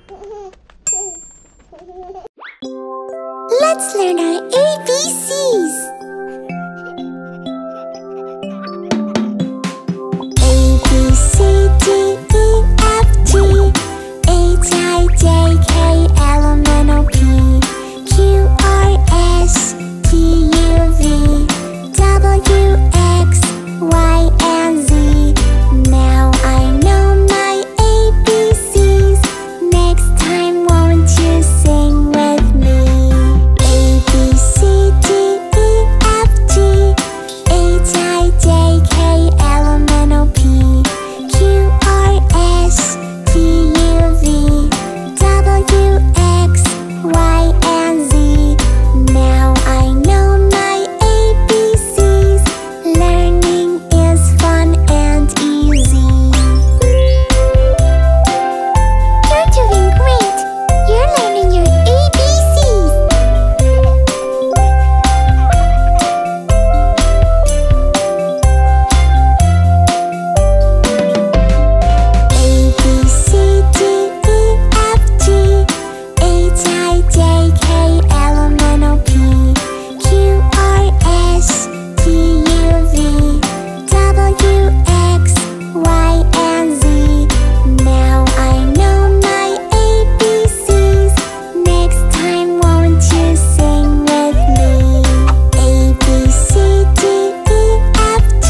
Let's learn our ABCs. A, B, C, D, E, F, G, H-I-J-K-L-M-N-O-P, Q, R, S, T, U, V, W, X, Y, and Z. Now I know my ABCs. Next time, won't you sing with me? A, B, C, D, E, F, G, H-I-J-K-L-M-N-O-P, Q, R, S, T, U, V, W, X, Y, and Z. Now I know my ABCs. Learning is fun and easy. You're doing great. You're learning your ABCs. A, B, C, D, E, F, G, H-I-J-K-L-M-N-O-P, Q, R, S, T, U, V, W, X, Y, and Z. Now I know my ABCs. Next time, won't you sing with me? A, B, C, D, E, F, G,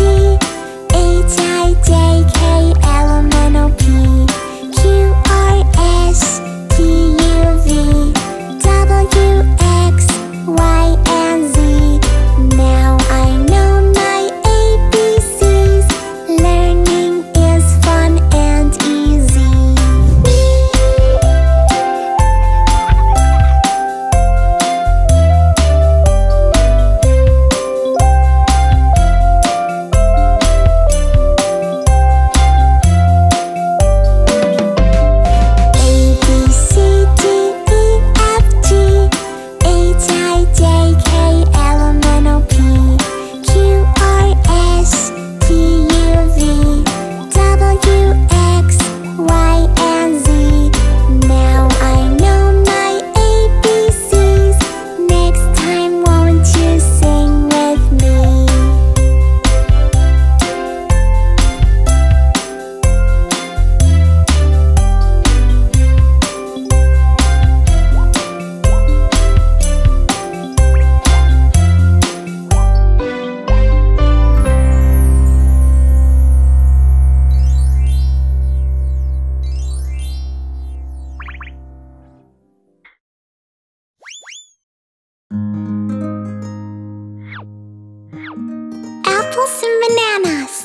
H-I-J-K-L-M-N-O-P, Q, R, S, T, U, V, W, X, Y, and Z. Now I know my ABCs. Learning is fun and easy. A, B, C, D, E, F, G, H-I-J-K-L-M-N-O-P, Q, R, S, T, U, V, W, X, Y, and Z. Now I know my ABCs. Next time, won't you sing with me? Apples and bananas.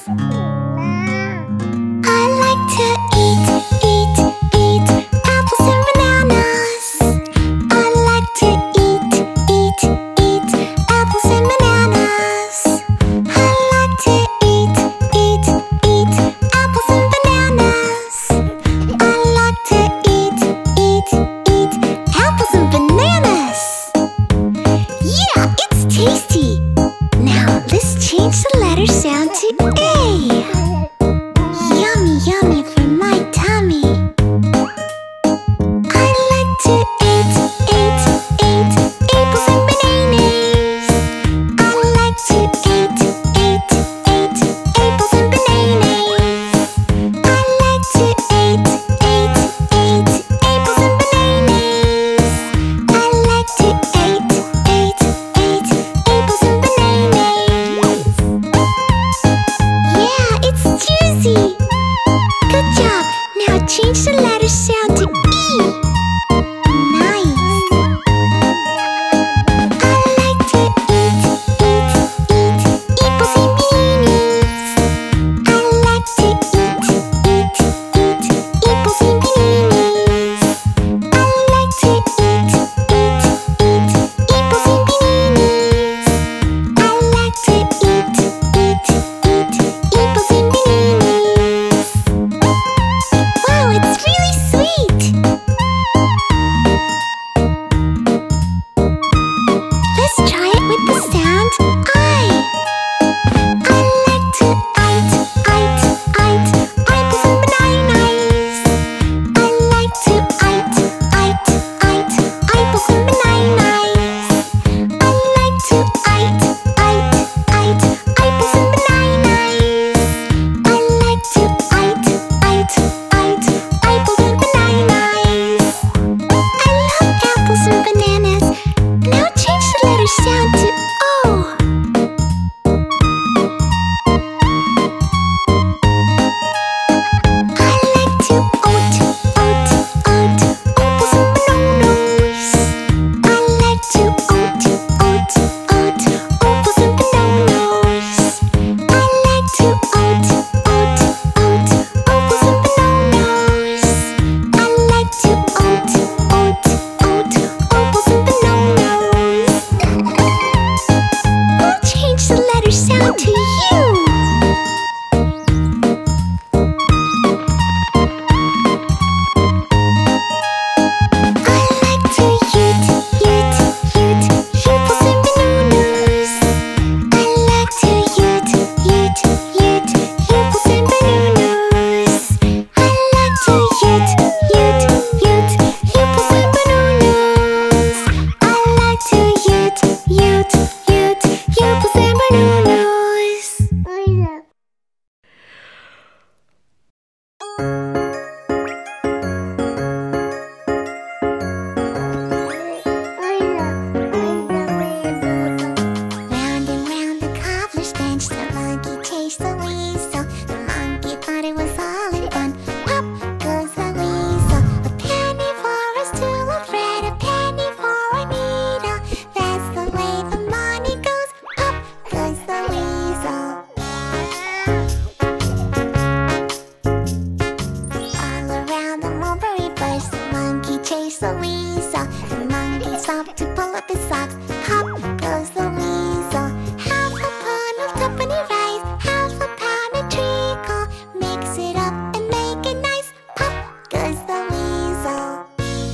I like to eat apples and bananas. I like to eat apples and bananas. I like to eat apples and bananas. I like to eat apples and bananas. Yeah, it's tasty. Now let's change the letter sound to A. Yummy, yummy for my tummy. I like to eat apples and bananas. I like to eat apples and bananas. I like to eat apples and bananas. I like to eat apples and bananas. Yeah, it's juicy. Good job. Now change the letter sound to E. Nice. I like to eat apples and bananas. I like to eat apples and bananas. I like to eat apples and bananas. I like to eat apples and bananas. Wow, it's really sweet. the weasel. The monkey stopped to pull up his socks. Pop goes the weasel. Half a pound of tuppenny rice, half a pound of treacle. Mix it up and make it nice. Pop goes the weasel.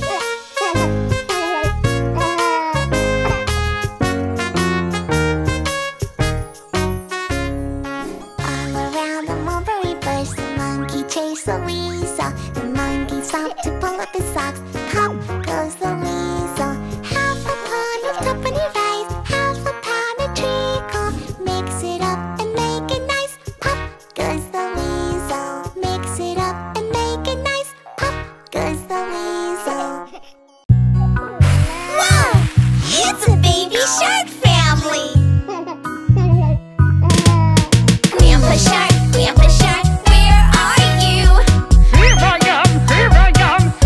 All around the mulberry bush, the monkey chased the weasel. The monkey stopped to pull up his socks. Pop goes the weasel. Half a pound of tuppenny rice, half a pound of treacle. Mix it up and make it nice. Pop goes the weasel. Mix it up and make it nice. Pop goes the weasel. Whoa! It's a baby shark family! Grandpa Shark, where are you? Here I am,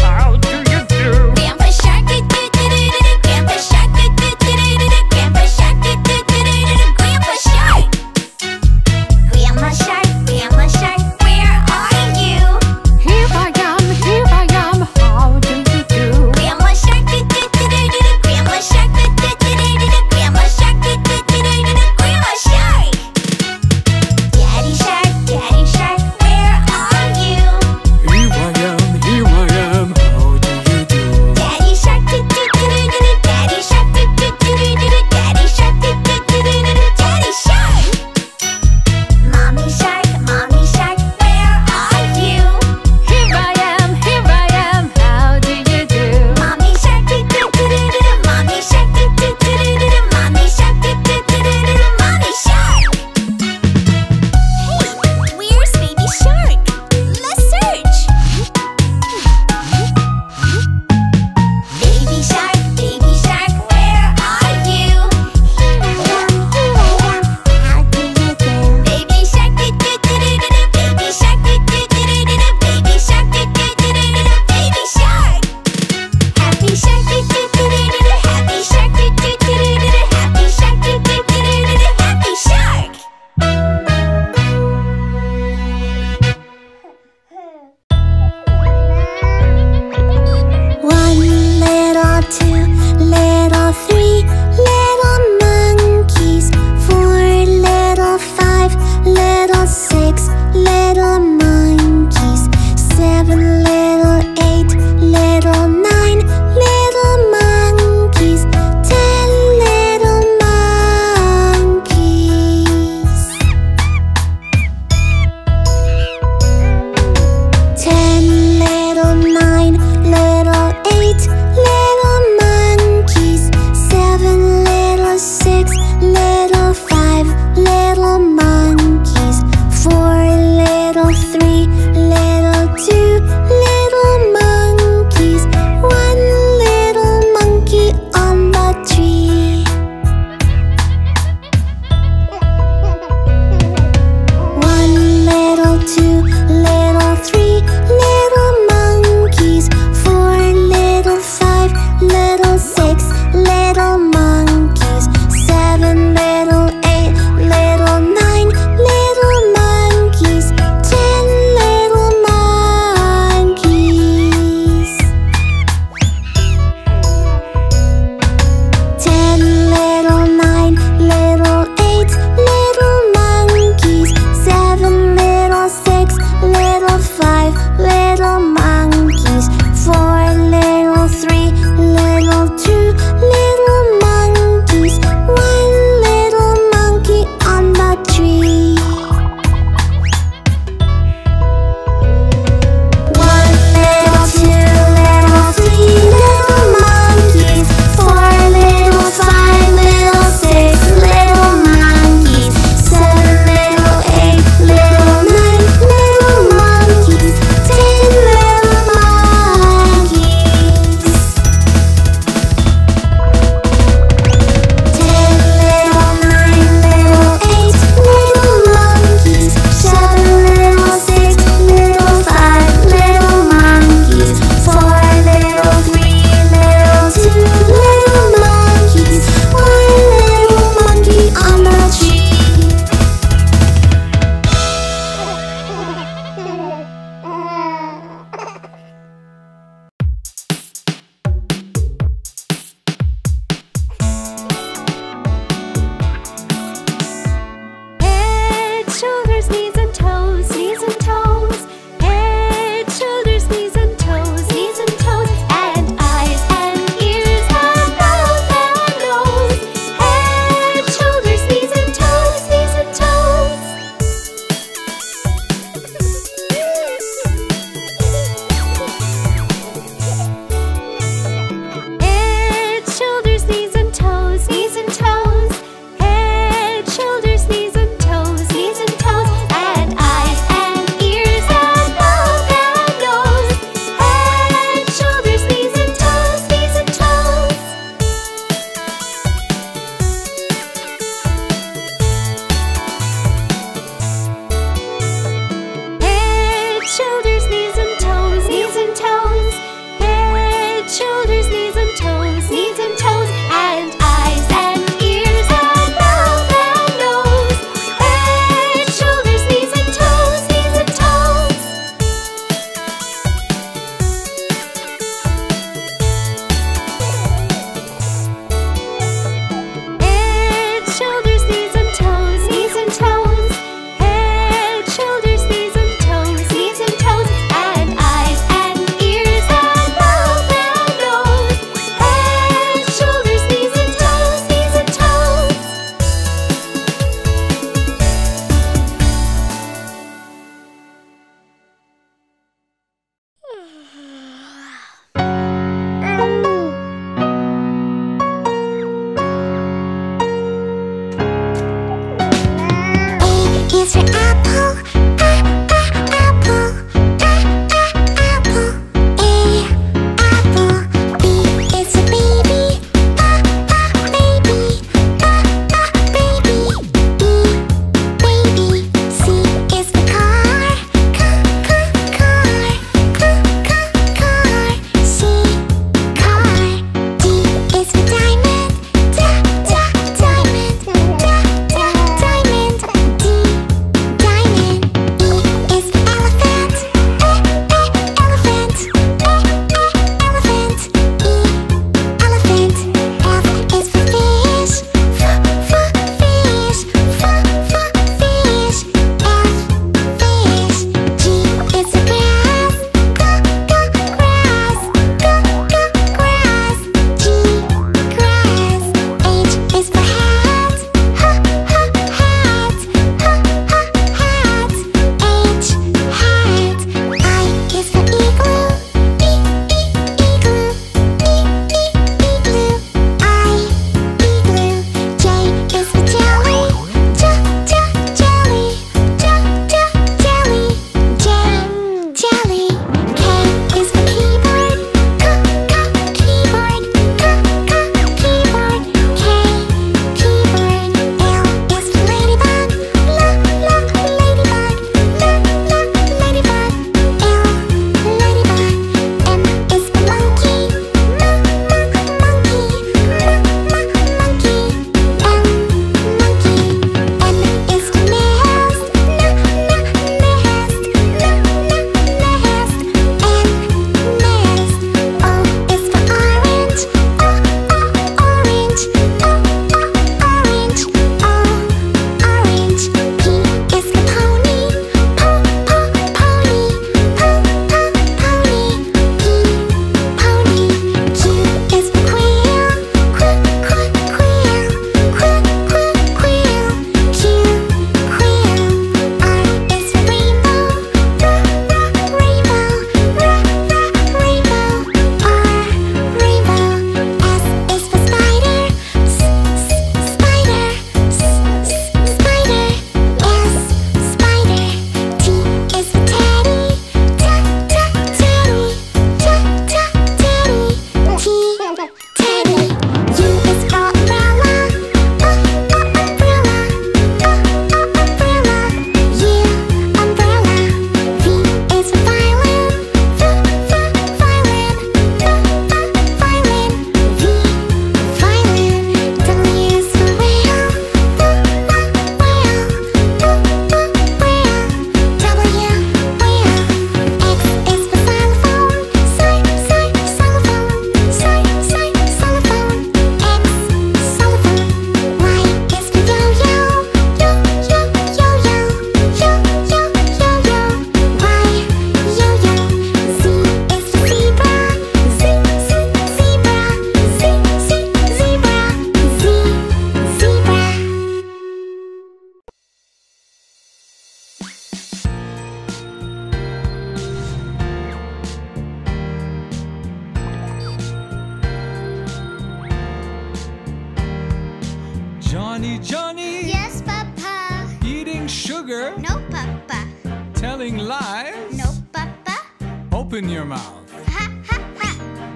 Telling lies? No, Papa. Open your mouth. Ha ha ha.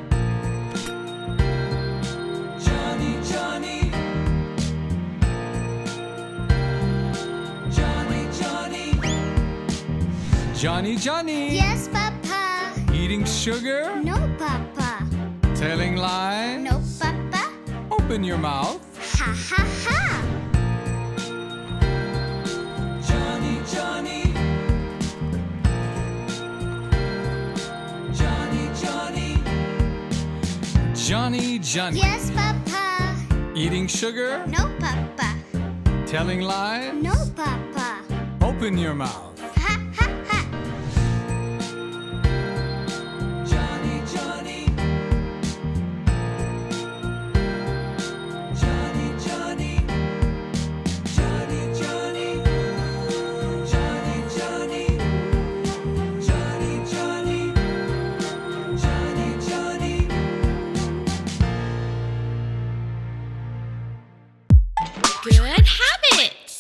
Johny Johny. Johny Johny. Johny Johny. Yes, Papa. Eating sugar? No, Papa. Telling lies? No, Papa. Open your mouth. Ha ha ha. Johny Johny. Johny Johny. Johny Johny. Yes, Papa. Eating sugar? No, Papa. Telling lies? No, Papa. Open your mouth. Ha ha ha. Johny Johny. Johny Johny. Johny Johny. Johny Johny. Johny Johny. Johny Johny. Good habits.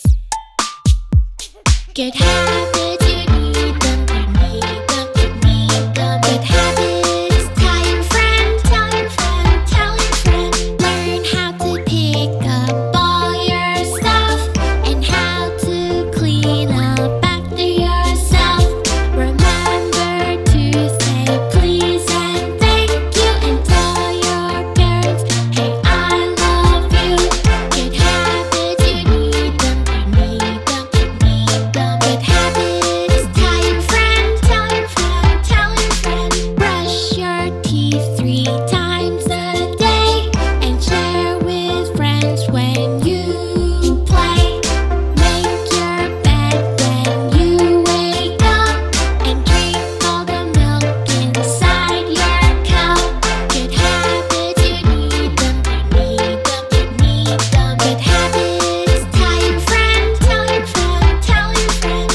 Good habits, you need them, you need them, you need them. Good habits, tell your friend, tell your friend, tell your friend. Learn how to pick up all your stuff and how to clean up after yourself. Remember to say please and thank you and tell your parents, hey, I love you. Good habits, you need them, you need them, you need them. Good habits, tell your friend, tell your friend, tell your friend. Brush your teeth 3 times a day and share with friends when you play. Make your bed when you wake up and drink all the milk inside your cup. Good habits, you need them, you need them, you need them. Good habits, tell your friend, tell your friend, tell your friend.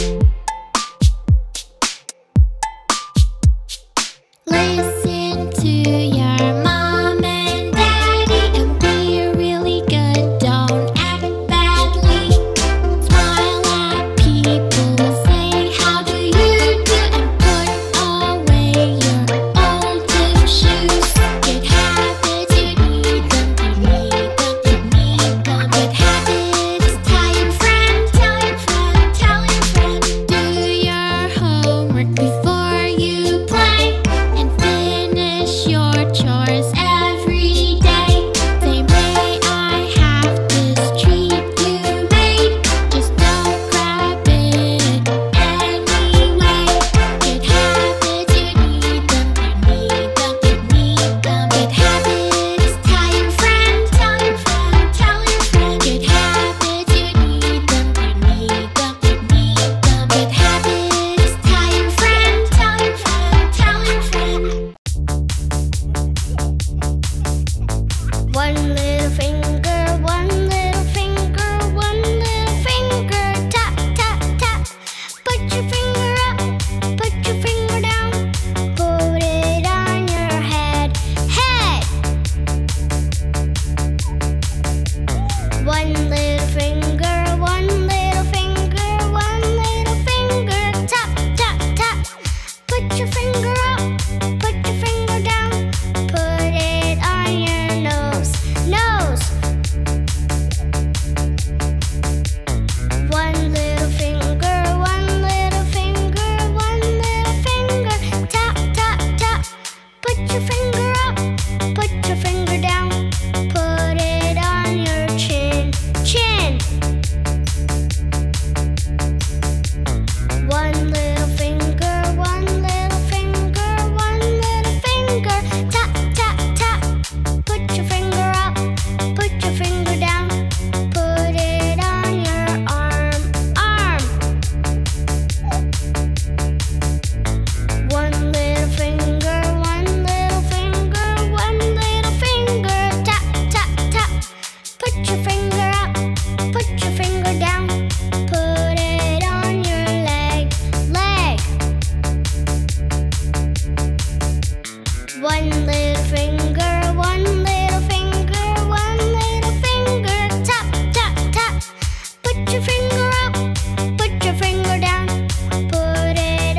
Listen to your mom and daddy and be really good, don't act badly. Smile at people, say how do you do and put away your old gym shoes. Good habits, you need them, you need them, you need them. Good habits, tell your friend, tell your friend, tell your friend. Do your homework before you play and finish your chores every day. Say, may I have this treat you made? Just don't grab it anyway. Good habits, you need them, you need them, you need them. Good habits, tell your friend, tell your friend, tell your friend. Good habits, you need them, you need them, you need them. Good habits, tell your friend, tell your friend, tell your friend. One little finger, one little finger, one little finger. Tap, tap, tap. Put your finger up, put your finger down. Put it on your head, head. One little finger, one little finger, one little finger. Tap, tap, tap. Put your finger up, put your finger down. Put it on your nose, nose. One little finger, one little finger, one little finger. Tap, tap, tap. Put your finger up, put your finger down. Put it on your chin, chin. One little finger, one little finger, one little finger. Tap, tap, tap. Put your finger up, put your finger down. Put it on your arm, arm. One little finger, one little finger, one little finger. Tap, tap, tap. Put your finger up, put your finger down. Put it on your leg, leg. One little finger, one little finger, one little finger. Tap, tap, tap. Put your finger up, put your finger down. Put it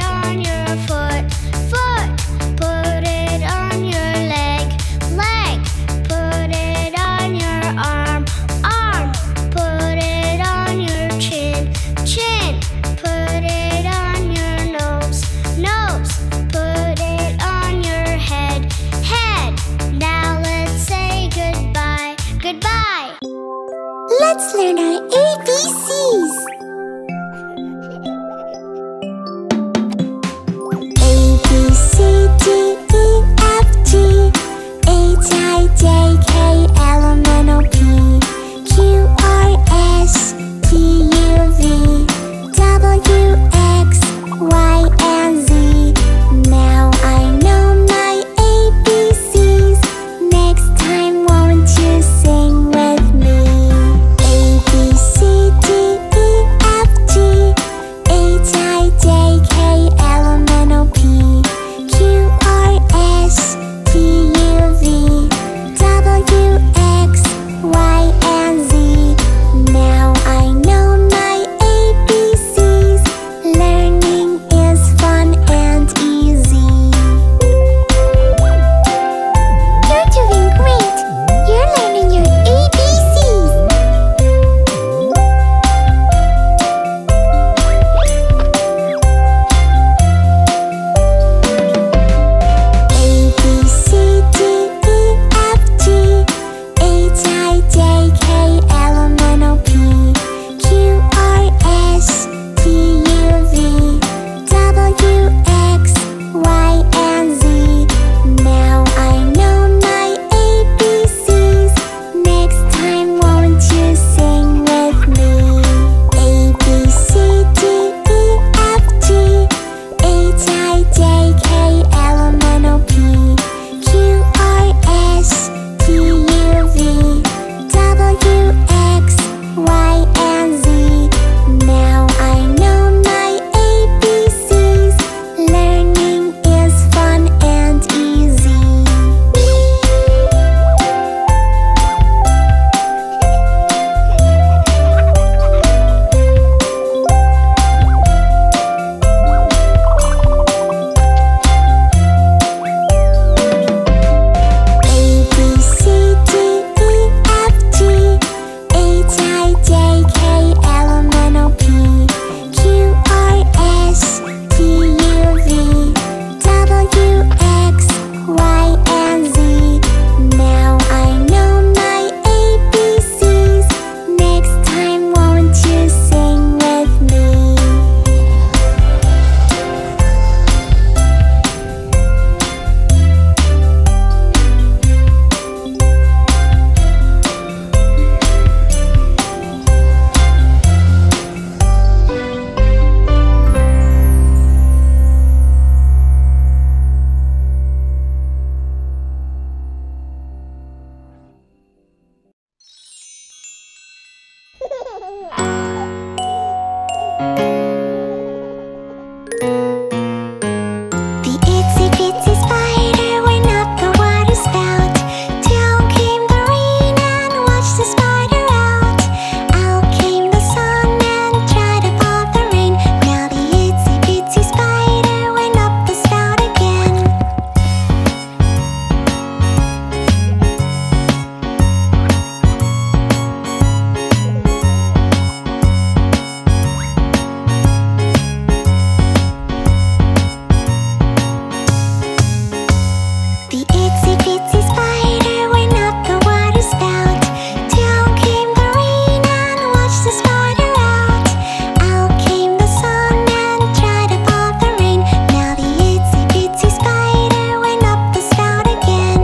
The itsy bitsy spider went up the water spout. Down came the rain and washed the spider out. Out came the sun and dried up all the rain. Now the itsy bitsy spider went up the spout again.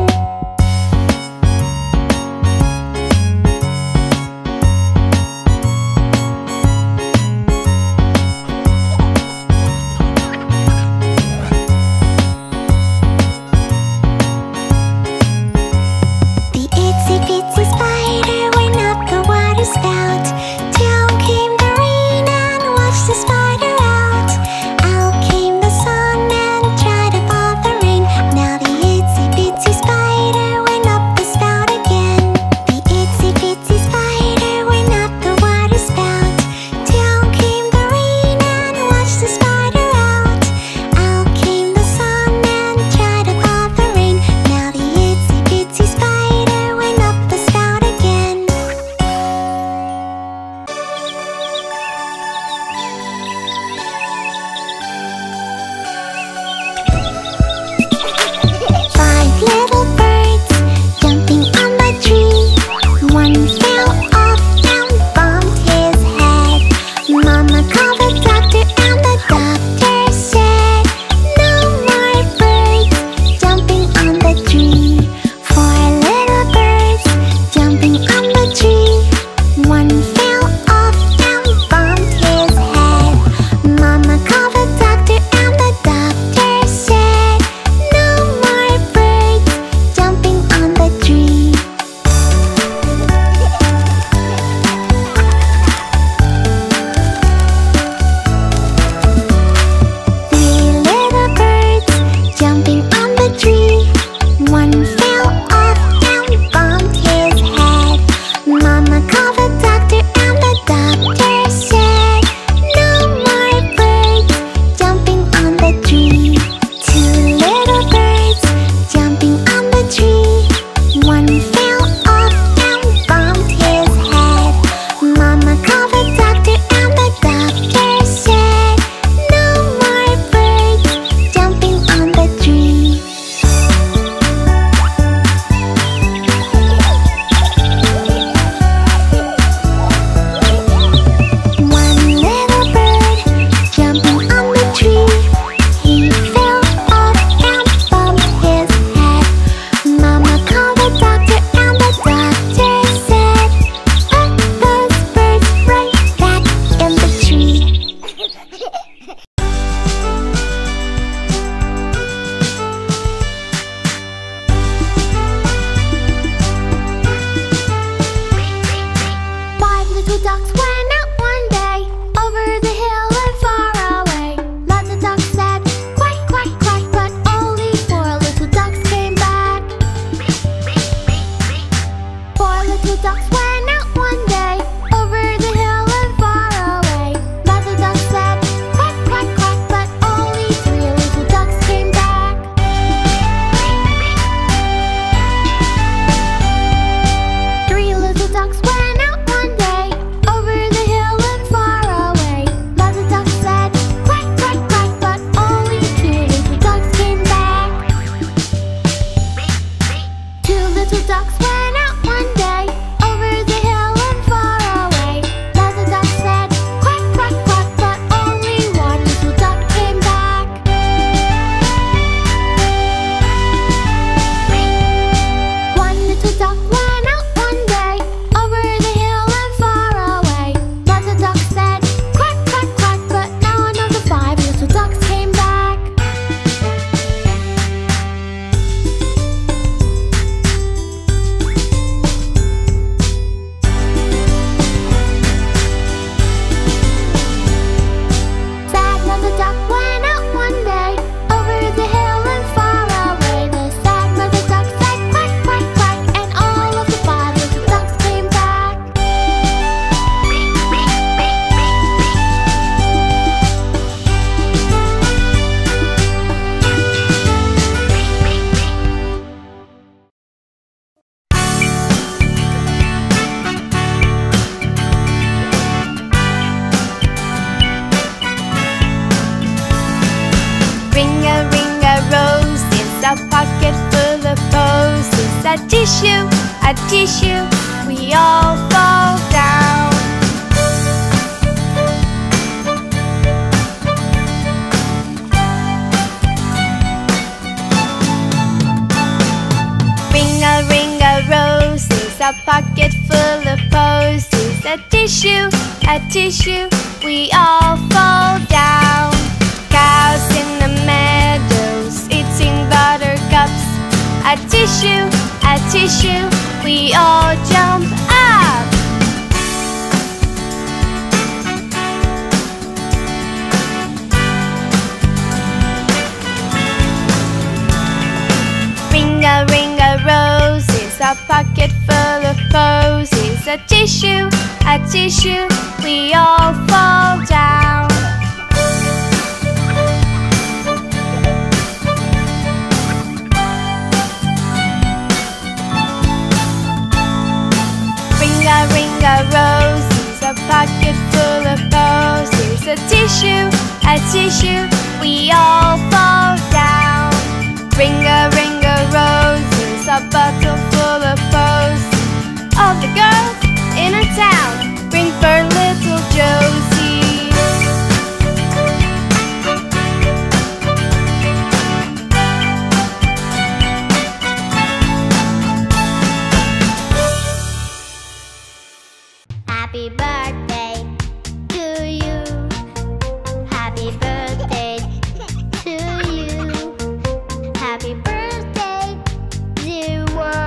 a tissue, we all fall down. Ringa, ringa, roses, a pocket full of posies. A tissue, we all fall down. Cows in the meadows, eating buttercups. A tissue, we all jump up. Ringa, ringa, roses, a pocket full of posies. A tissue, we all fall down. Ringa, ringa, roses, a pocket full of posies. A tissue, we all fall down. Ringa, ringa, roses, a bottle full of posies. All the girls in our town bring for little Josie. Happy birthday to you. Happy birthday to you. Happy birthday, dear world.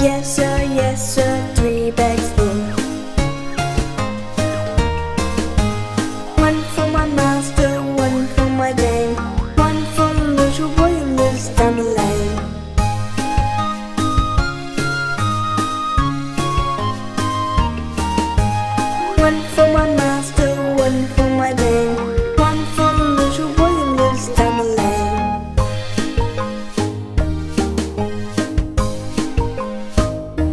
yes sir, 3 bags full. One for my master, one for my dame, one for the little boy who lives down the lane. One for my master, one for my dame, one for the little boy who lives down the lane.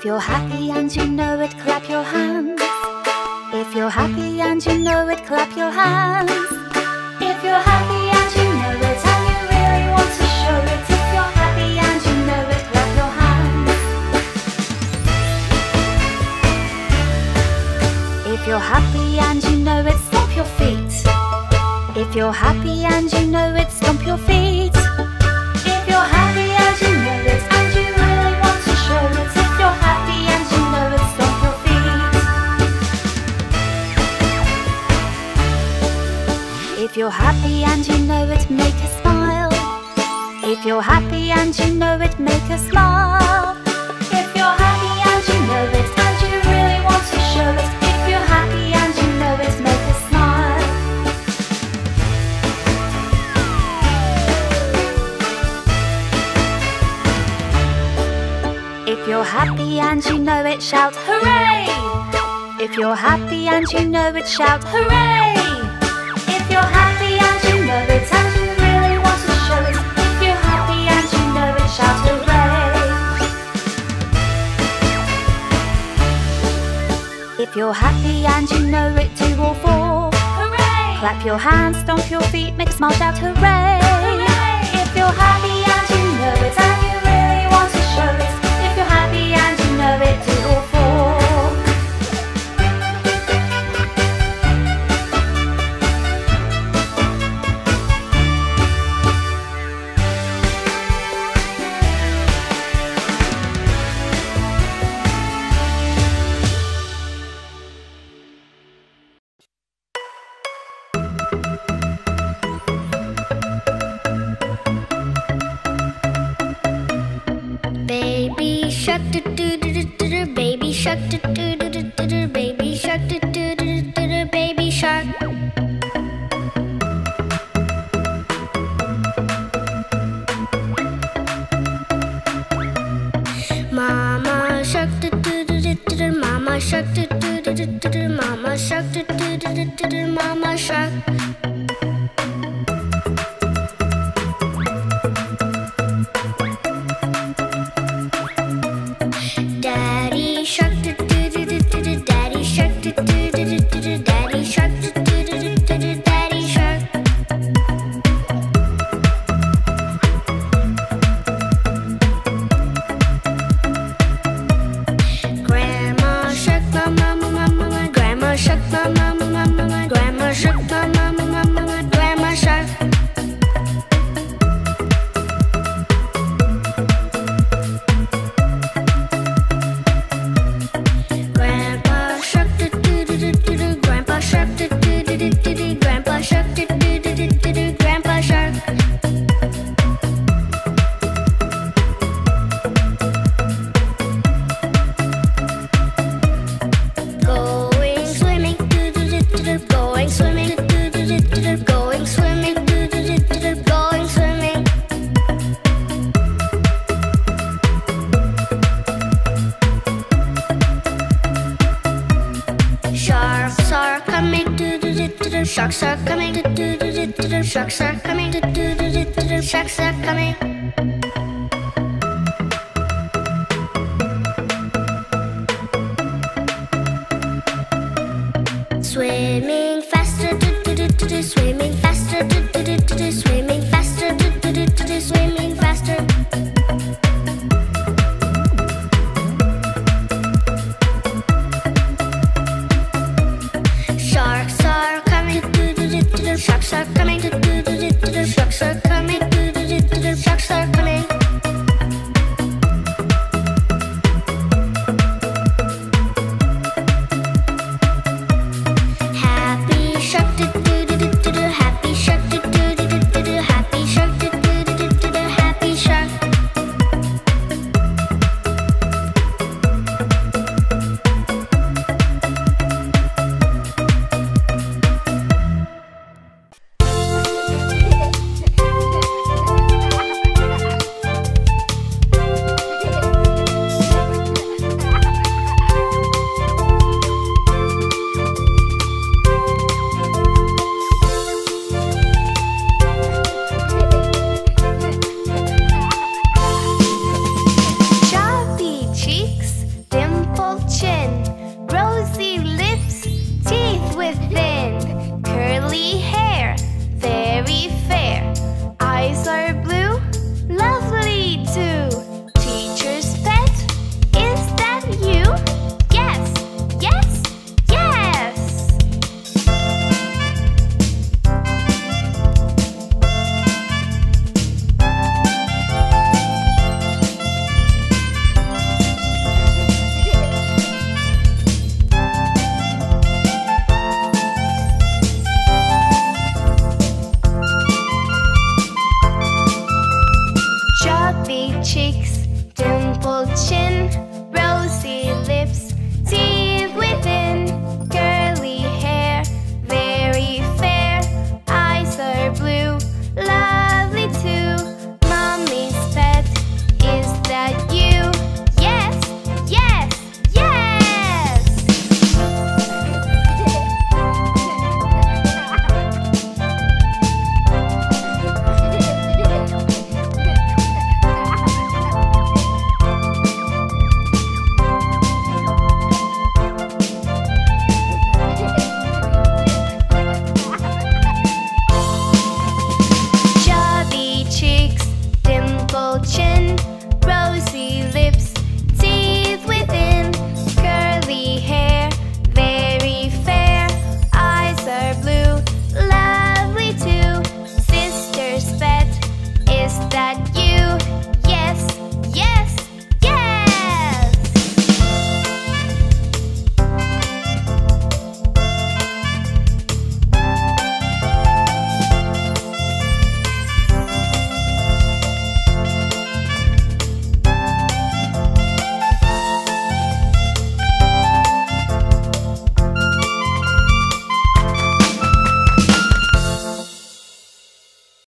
If you're happy and you know it, clap your hands. If you're happy and you know it, clap your hands. If you're happy and you know it, and you really want to show it. If you're happy and you know it, clap your hands. If you're happy and you know it, stomp your feet. If you're happy and you know it, stomp your feet. If you're happy and you know it, and you really want to show it. If you're happy and you know it, stomp your feet. If you're happy and you know it, make a smile. If you're happy and you know it, make a smile. If you're happy and you know it, and you really want to show it. If you're happy and you know it, make a smile. If you're happy and you know it, shout hooray! If you're happy and you know it, shout hooray! If you're happy and you know it, and you really want to show it. If you're happy and you know it, shout hooray! If you're happy and you know it, 2 or 4, hooray! Clap your hands, stomp your feet, make a smile, shout hooray! Hooray! If you're happy and you know it, and you really want to show it. If you're happy and you know it, 2 or 4. Baby shark do do do do do do, baby shark do do do do do do, baby shark do do do do do do, baby shark. Mama shark do do do do do do, mama shark do do do do do do, mama shark do do do do do do, mama shark. Daddy shark do do do do do do, daddy shark do do do do do do, daddy shark do do do do do do, daddy shark. Grandma shark, mama mama mama, grandma shark, mama mama mama, grandma shark, mama mama mama, grandma shark. Grandpa shark do do do do do do, grandpa shark do do do do do do, grandpa shark do do do do do do, grandpa shark. Going swimming do do do do do, going swimming do do do do do, going swimming do do do do do, going swimming. Sharks are coming, do do do do do. Sharks are coming, do do do do do. Sharks are coming, do do do do do. Sharks are coming. Swimming faster, do do do do do. Swimming faster, do do do do do. Swimming faster, do do do do do. Swimming faster. Sharks are coming, do do do do do. Sharks are